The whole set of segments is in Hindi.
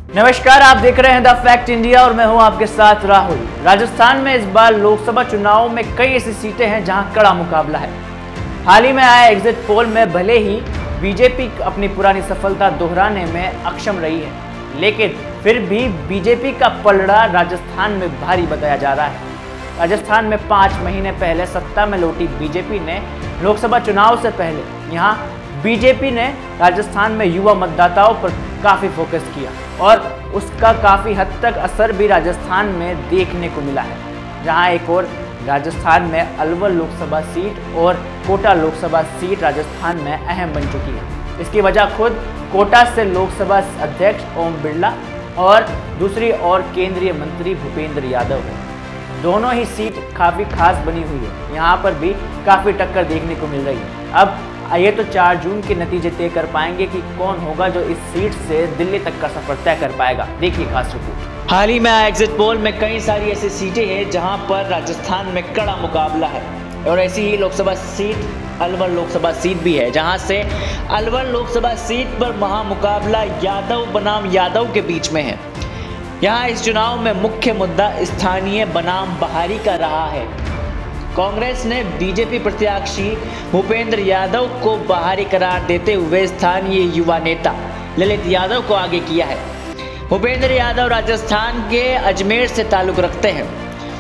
नमस्कार, आप देख रहे हैं द फैक्ट इंडिया और मैं हूं आपके साथ राहुल। राजस्थान में इस बार लोकसभा चुनाव में कई ऐसी सीटें हैं जहां कड़ा मुकाबला है। हाल ही में आया एग्जिट पोल में भले ही बीजेपी अपनी पुरानी सफलता दोहराने में अक्षम रही है, लेकिन फिर भी बीजेपी का पलड़ा राजस्थान में भारी बताया जा रहा है। राजस्थान में 5 महीने पहले सत्ता में लौटी बीजेपी ने लोकसभा चुनाव से पहले यहाँ बीजेपी ने राजस्थान में युवा मतदाताओं पर काफ़ी फोकस किया और उसका काफ़ी हद तक असर भी राजस्थान में देखने को मिला है, जहां एक और राजस्थान में अलवर लोकसभा सीट और कोटा लोकसभा सीट राजस्थान में अहम बन चुकी है। इसकी वजह खुद कोटा से लोकसभा अध्यक्ष ओम बिरला और दूसरी ओर केंद्रीय मंत्री भूपेंद्र यादव है। दोनों ही सीट काफ़ी खास बनी हुई है, यहाँ पर भी काफ़ी टक्कर देखने को मिल रही है। अब ये तो 4 जून के नतीजे तय कर पाएंगे कि कौन होगा जो इस सीट से दिल्ली तक का सफर तय कर पाएगा। देखिए खास रिपोर्ट। हाल ही में एग्जिट पोल में कई सारी ऐसी सीटें हैं जहां पर राजस्थान में कड़ा मुकाबला है और ऐसी ही लोकसभा सीट अलवर लोकसभा सीट भी है, जहां से अलवर लोकसभा सीट पर महामुकाबला यादव बनाम यादव के बीच में है। यहाँ इस चुनाव में मुख्य मुद्दा स्थानीय बनाम बाहरी का रहा है। कांग्रेस ने बीजेपी प्रत्याशी भूपेंद्र यादव को बाहरी करार देते हुए स्थानीय युवा नेता ललित यादव को आगे किया है। भूपेंद्र यादव राजस्थान के अजमेर से ताल्लुक रखते हैं।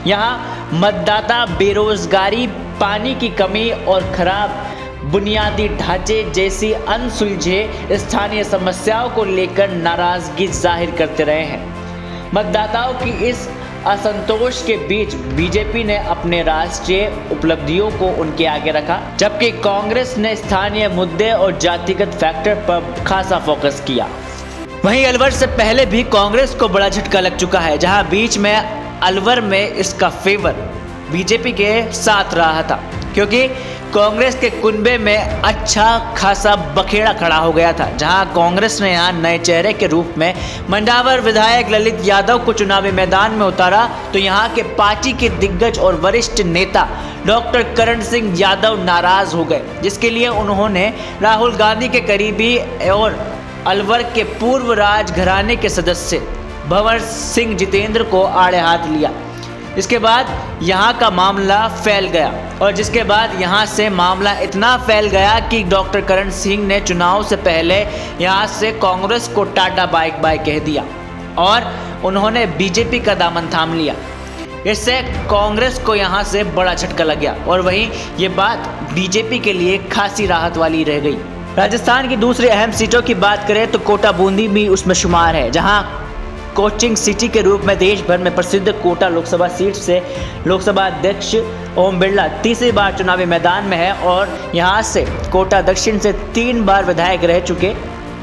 यहाँ मतदाता बेरोजगारी, पानी की कमी और खराब बुनियादी ढांचे जैसी अनसुलझे स्थानीय समस्याओं को लेकर नाराजगी जाहिर करते रहे हैं। मतदाताओं की इस असंतोष के बीच बीजेपी ने अपने राष्ट्रीय उपलब्धियों को उनके आगे रखा, जबकि कांग्रेस ने स्थानीय मुद्दे और जातिगत फैक्टर पर खासा फोकस किया। वहीं अलवर से पहले भी कांग्रेस को बड़ा झटका लग चुका है, जहां बीच में अलवर में इसका फेवर बीजेपी के साथ रहा था, क्योंकि कांग्रेस के कुनबे में अच्छा खासा बखेड़ा खड़ा हो गया था, जहां कांग्रेस ने यहां नए चेहरे के रूप में मंडावर विधायक ललित यादव को चुनावी मैदान में उतारा, तो यहां के पार्टी के दिग्गज और वरिष्ठ नेता डॉक्टर करण सिंह यादव नाराज हो गए, जिसके लिए उन्होंने राहुल गांधी के करीबी और अलवर के पूर्व राजघराने के सदस्य भंवर सिंह जितेंद्र को आड़े हाथ लिया। इसके बाद यहाँ का मामला फैल गया और जिसके बाद यहाँ से मामला इतना फैल गया कि डॉक्टर करण सिंह ने चुनाव से पहले यहाँ से कांग्रेस को टाटा बाय बाय कह दिया और उन्होंने बीजेपी का दामन थाम लिया। इससे कांग्रेस को यहाँ से बड़ा झटका लग गया और वहीं ये बात बीजेपी के लिए खासी राहत वाली रह गई। राजस्थान की दूसरी अहम सीटों की बात करें तो कोटा बूंदी भी उसमें शुमार है, जहाँ कोचिंग सिटी के रूप में देश भर में प्रसिद्ध कोटा लोकसभा सीट से लोकसभा अध्यक्ष ओम बिरला तीसरी बार चुनावी मैदान में है और यहां से कोटा दक्षिण से 3 बार विधायक रह चुके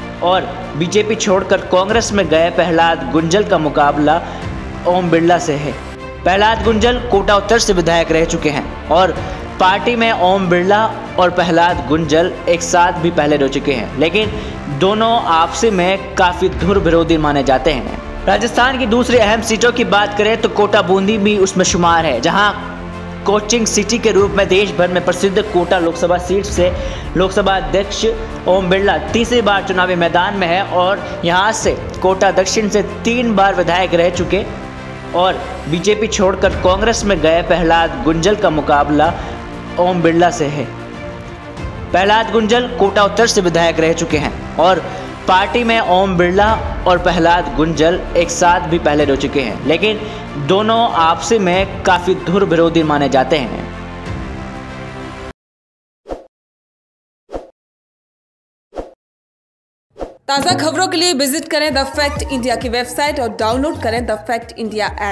और बीजेपी छोड़कर कांग्रेस में गए प्रहलाद गुंजल का मुकाबला ओम बिरला से है। प्रहलाद गुंजल कोटा उत्तर से विधायक रह चुके हैं और पार्टी में ओम बिरला और प्रहलाद गुंजल एक साथ भी पहले रह चुके हैं, लेकिन दोनों आपसी में काफ़ी धुर विरोधी माने जाते हैं। राजस्थान की दूसरी अहम सीटों की बात करें तो कोटा बूंदी भी उसमें शुमार है, जहां कोचिंग सिटी के रूप में देश भर में प्रसिद्ध कोटा लोकसभा सीट से लोकसभा अध्यक्ष ओम बिरला तीसरी बार चुनावी मैदान में है और यहां से कोटा दक्षिण से 3 बार विधायक रह चुके और बीजेपी छोड़कर कांग्रेस में गए प्रहलाद गुंजल का मुकाबला ओम बिरला से है। प्रहलाद गुंजल कोटा उत्तर से विधायक रह चुके हैं और पार्टी में ओम बिरला और प्रहलाद गुंजल एक साथ भी पहले रह चुके हैं, लेकिन दोनों आपसी में काफ़ी धुर विरोधी माने जाते हैं। ताज़ा खबरों के लिए विजिट करें द फैक्ट इंडिया की वेबसाइट और डाउनलोड करें द फैक्ट इंडिया ऐप।